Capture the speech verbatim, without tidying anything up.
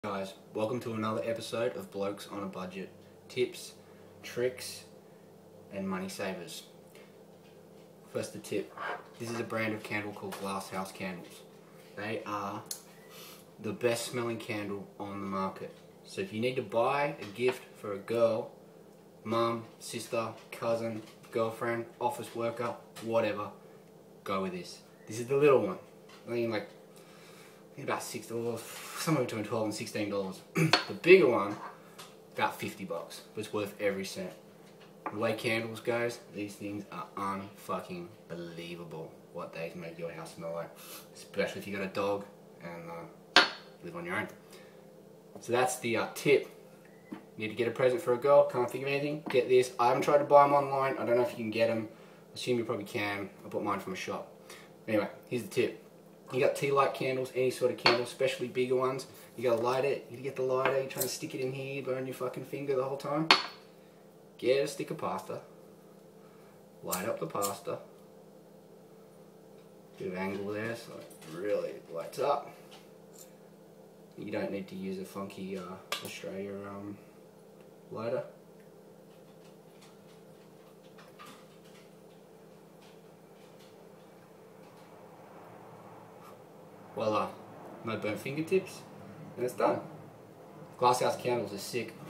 Guys, welcome to another episode of Blokes on a Budget. Tips, tricks, and money savers. First the tip. This is a brand of candle called Glasshouse Candles. They are the best smelling candle on the market. So if you need to buy a gift for a girl, mum, sister, cousin, girlfriend, office worker, whatever, go with this. This is the little one. I think like I think about six dollars, somewhere between twelve and sixteen dollars. The bigger one, about fifty bucks, but it's worth every cent. The way candles goes, these things are unfucking believable. What they make your house smell like, especially if you got a dog and uh, live on your own. So that's the uh, tip. You need to get a present for a girl. Can't think of anything. Get this. I haven't tried to buy them online. I don't know if you can get them. I assume you probably can. I bought mine from a shop. Anyway, here's the tip. You got tea light candles, any sort of candle, especially bigger ones. You gotta light it. You get the lighter. You're trying to stick it in here, burn your fucking finger the whole time. Get a stick of pasta. Light up the pasta. Bit of angle there, so it really lights up. You don't need to use a funky uh, Australia um, lighter. Voila, no burnt fingertips, and it's done. Glasshouse candles are sick.